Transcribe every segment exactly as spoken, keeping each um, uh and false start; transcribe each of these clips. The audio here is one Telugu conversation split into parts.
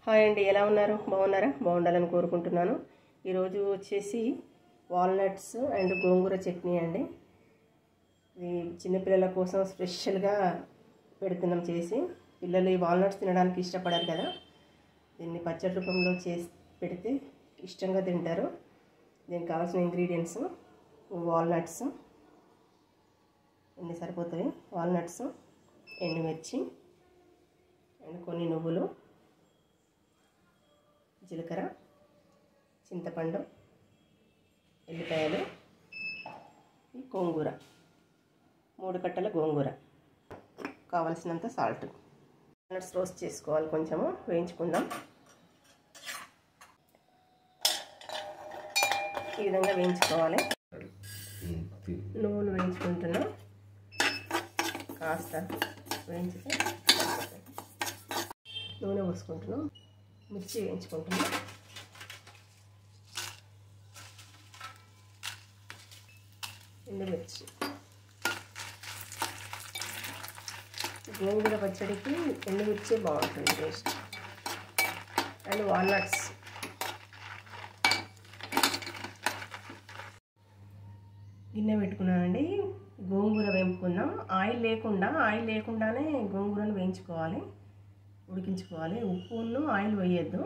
హాయ్ అండి, ఎలా ఉన్నారు? బాగున్నారా? బాగుండాలని కోరుకుంటున్నాను. ఈరోజు వచ్చేసి వాల్నట్స్ అండ్ గోంగూర చట్నీ అండి. ఇది చిన్నపిల్లల కోసం స్పెషల్గా పెడుతున్నాం చేసి. పిల్లలు ఈ వాల్నట్స్ తినడానికి ఇష్టపడారు కదా, దీన్ని పచ్చడి రూపంలో చేసి పెడితే ఇష్టంగా తింటారు. దీనికి కావాల్సిన ఇంగ్రీడియంట్స్ వాల్నట్స్ ఇన్ని సరిపోతాయి. వాల్నట్స్, ఎండుమిర్చి అండ్ కొన్ని నువ్వులు, జీలకర్ర, చింతపండు, ఎల్లిపాయలు, ఈ గోంగూర, మూడు కట్టల గోంగూర, కావలసినంత సాల్ట్. వాల్నట్స్ రోస్ట్ చేసుకోవాలి, కొంచెము వేయించుకుందాం. ఈ విధంగా వేయించుకోవాలి. నువ్వులు వేయించుకుంటున్నాం, కాస్త వేయించితే నూనె పోసుకుంటున్నాం. మిర్చి వేయించుకుంటున్నాం. ఎండుమిర్చి. గోంగూర పచ్చడికి ఎండుమిర్చి బాగుంటుంది టేస్ట్. And walnuts. గిన్నె పెట్టుకున్నానండి, గోంగూర వేయించుకుందాం. ఆయిల్ లేకుండా ఆయిల్ లేకుండానే గోంగూరను వేయించుకోవాలి, ఉడికించుకోవాలి. ఉప్పును ఆయిల్ వేయద్దు.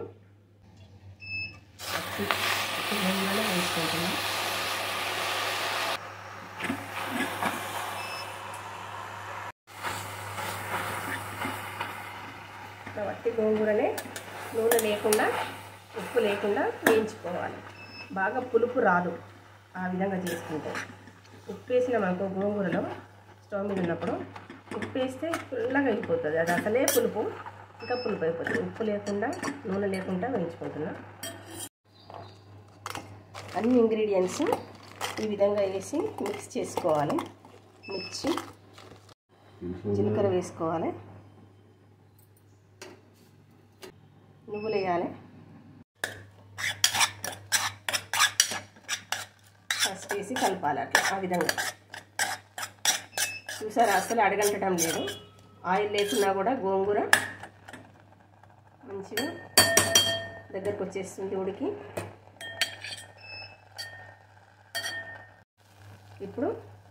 గోంగూరలో వేసుకుంటున్నాం. వట్టి గోంగూరనే నూనె లేకుండా, ఉప్పు లేకుండా వేయించుకోవాలి. బాగా పులుపు రాదు ఆ విధంగా చేసుకుంటే. ఉప్పు వేసినామనుకో గోంగూరలో, స్టవ్ మీద ఉన్నప్పుడు ఉప్పు వేస్తే ఫుల్లాగా అయిపోతుంది, అది అసలే పులుపు, ఇంకా పులుపు అయిపోతుంది. ఉప్పు లేకుండా, నూనె లేకుండా వేయించుకుంటున్నా. అన్ని ఇంగ్రీడియంట్స్ ఈ విధంగా వేసి మిక్స్ చేసుకోవాలి. మిర్చి, జీలకర్ర వేసుకోవాలి, నువ్వులు వేయాలి, ఫస్ట్ వేసి కలపాలి. అట్లా ఆ విధంగా చూసారా, అసలు అడగంటడం లేదు. ఆయిల్ లేకున్నా కూడా గోంగూర మంచిగా దగ్గరకు వచ్చేస్తుంది ఉడికి. ఇప్పుడు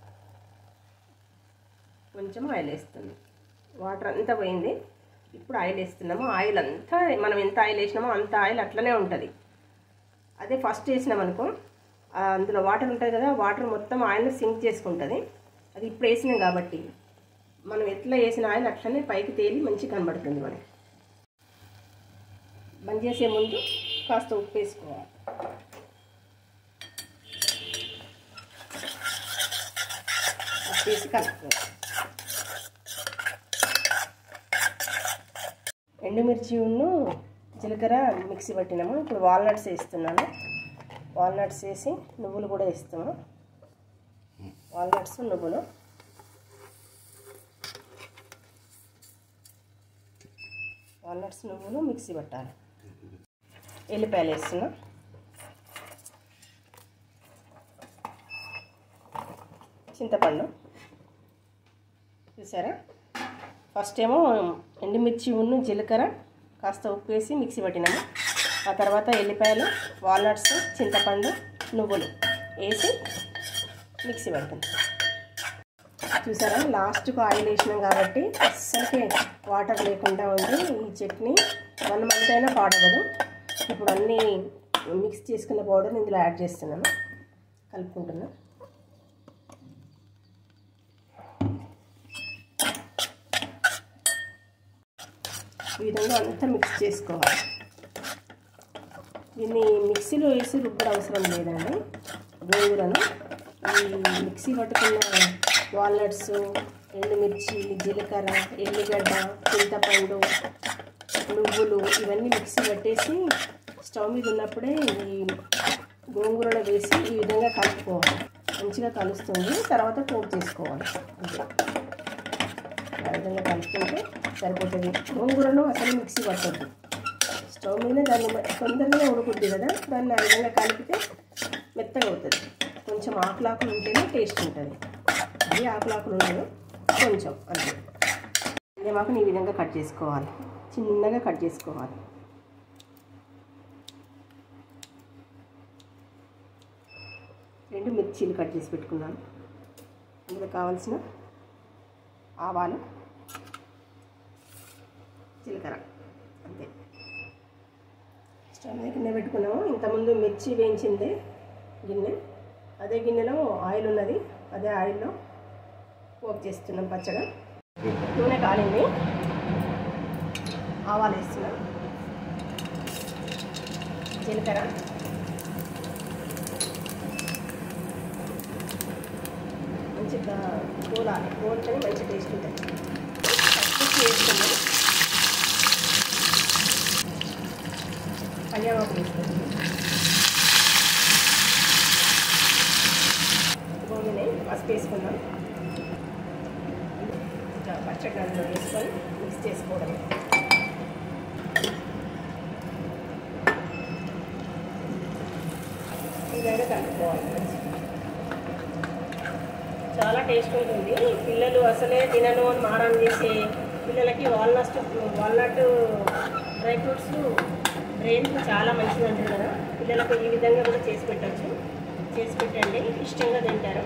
కొంచెం ఆయిల్ వేస్తుంది. వాటర్ అంతా పోయింది, ఇప్పుడు ఆయిల్ వేస్తున్నాము. ఆయిల్ అంతా మనం ఎంత ఆయిల్ వేసినామో అంత ఆయిల్ అట్లనే ఉంటుంది. అదే ఫస్ట్ వేసినామనుకో, అందులో వాటర్ ఉంటుంది కదా, వాటర్ మొత్తం ఆయిల్ని సింక్ చేసుకుంటుంది. అది ఇప్పుడు వేసినాం కాబట్టి మనం ఎట్లా వేసిన ఆయిల్ అట్లనే పైకి తేలి మంచిగా కనబడుతుంది. మనకి బంద్ చేసే ముందు కాస్త ఉప్పు వేసుకోవాలి. ఉప్పు వేసి కలుపుకోవాలి. ఎండుమిర్చి ఉన్ను జీలకర్ర మిక్సీ పట్టినాము. ఇప్పుడు వాల్నట్స్ వేస్తున్నాను. వాల్నట్స్ వేసి నువ్వులు కూడా వేస్తాము. వాల్నట్స్, నువ్వులు, వాల్నట్స్ నువ్వులు మిక్సీ పట్టాలి. ఎల్లిపాయలు వేస్తున్నా. చింతపండు. చూసారా, ఫస్ట్ ఏమో ఎండుమిర్చి ఉన్ను జీలకర్ర కాస్త ఉప్పు వేసి మిక్సీ పట్టినాము. ఆ తర్వాత ఎల్లిపాయలు, వాల్నట్స్, చింతపండు, నువ్వులు వేసి మిక్సీ పట్టింది. చూసారా, లాస్ట్కు ఆయిల్ వేసినాం కాబట్టి అస్సలకే వాటర్ లేకుండా ఉంది ఈ చట్నీ. వన్ మంత్ అయినా పాడగదు. ఇప్పుడు అన్నీ మిక్స్ చేసుకున్న పౌడర్ని ఇందులో యాడ్ చేస్తున్నాను, కలుపుకుంటున్నాను. ఈ విధంగా అంతా మిక్స్ చేసుకోవాలి. దీన్ని మిక్సీలో వేసి రుబ్బడం అవసరం లేదండి. గోంగూరను ఈ మిక్సీ పట్టుకున్న వాల్నట్స్, ఎండుమిర్చి, జీలకర్ర, ఎల్లిగడ్డ, చింతపండు, నువ్వులు ఇవన్నీ మిక్సీ పట్టేసి స్టవ్ మీద ఉన్నప్పుడే ఈ గోంగూరలో వేసి ఈ విధంగా కలుపుకోవాలి. మంచిగా కలుస్తుంది. తర్వాత పోపు చేసుకోవాలి. అంతే, ఆ విధంగా కలుపుకుంటే సరిపోతుంది. గోంగూరను అసలు మిక్సీ పట్టద్దు. స్టవ్ మీద దాన్ని తొందరగా ఉడుకుద్ది కదా, దాన్ని ఆ విధంగా కలిపితే మెత్తగా అవుతుంది. కొంచెం ఆకులాకులు ఉంటేనే టేస్ట్ ఉంటుంది. అది ఆకులాకులు ఉండదు, కొంచెం అంతే. నిమ్మకాయని ఈ విధంగా కట్ చేసుకోవాలి, చిన్నగా కట్ చేసుకోవాలి. రెండు మిర్చీలు కట్ చేసి పెట్టుకున్నాను. ఇందులో కావాల్సిన ఆవాలు, జీలకర్ర అంతే. స్టవ్ మీద గిన్నె పెట్టుకున్నాము. ఇంతకుముందు మిర్చి వేయించింది గిన్నె, అదే గిన్నెలో ఆయిల్ ఉన్నది. అదే ఆయిల్లో పోపు చేస్తున్నాం పచ్చగా. నూనె కాలింది, ఆవాలు వేస్తున్నాం, జీలకర్ర, మంచిగా కూలాలి. కూలితేనే మంచి టేస్ట్ ఉంటుంది. పచ్చి వేసుకున్నాం, కళ్యామాకు వేసుకుంటాం, గోధుమని పసుపు వేసుకున్నాం. ఇంకా పచ్చడి దాంట్లో వేసుకొని మిక్స్ చేసుకోవడమే. ఇదైనా కలుపుకోవాలి. చాలా టేస్ట్ ఉంటుంది. పిల్లలు అసలే తినను అని మారం చేసి పిల్లలకి వాల్నట్ వాల్నట్ డ్రై ఫ్రూట్స్ బ్రెయిన్కి చాలా మంచిది అంటారు కదా. పిల్లలకు ఈ విధంగా కూడా చేసి పెట్టచ్చు. చేసి పెట్టండి, ఇష్టంగా తింటారు.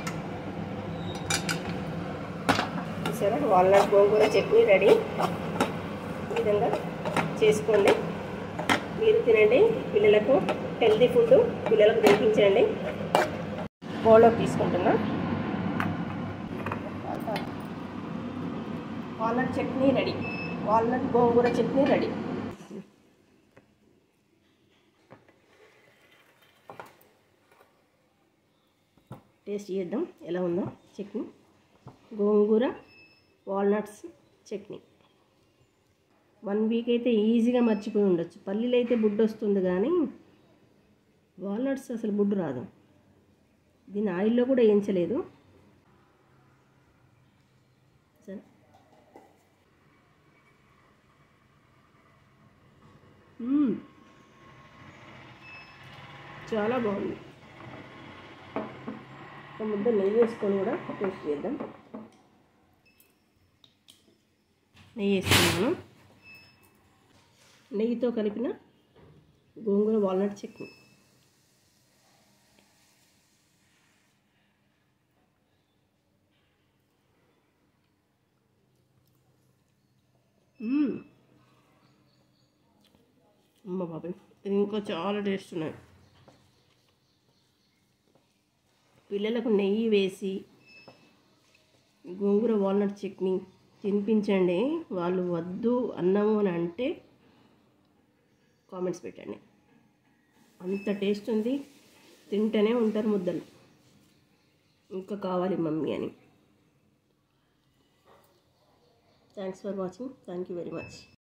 చూసారా, వాల్నట్ గోంగూర చట్నీ రెడీ. ఈ విధంగా చేసుకోండి, మీరు తినండి. పిల్లలకు హెల్తీ ఫుడ్ పిల్లలకు తినిపించండి. బౌల్లోకి తీసుకుంటున్నా. Walnut chutney ready. వాల్నట్ గోంగూర చట్నీ రెడీ. టేస్ట్ చేద్దాం ఎలా ఉందో చట్నీ. గోంగూర వాల్నట్స్ చట్నీ. వన్ వీక్ అయితే ఈజీగా మర్చిపోయి ఉండొచ్చు. పల్లీలు అయితే బుడ్డు వస్తుంది కానీ వాల్నట్స్ అసలు బుడ్డు రాదు. దీన్ని ఆయిల్లో కూడా వేయించలేదు. సరే, చాలా బాగుంది. ఒక ముద్ద నెయ్యి వేసుకొని కూడా టేస్ట్ చేద్దాం. నెయ్యి వేసుకున్నాను. నెయ్యితో కలిపిన గోంగూర వాల్నట్ చట్నీ. అమ్మ బాబాయ్, ఇది ఇంకా చాలా టేస్ట్ ఉన్నాయి. పిల్లలకు నెయ్యి వేసి గోంగూర వాల్నట్ చట్నీ తినిపించండి. వాళ్ళు వద్దు అన్నము అని అంటే కామెంట్స్ పెట్టండి. అంత టేస్ట్ ఉంది, తింటూనే ఉంటారు ముద్దలు. ఇంకా కావాలి మమ్మీ అని. Thanks for watching. Thank you very much.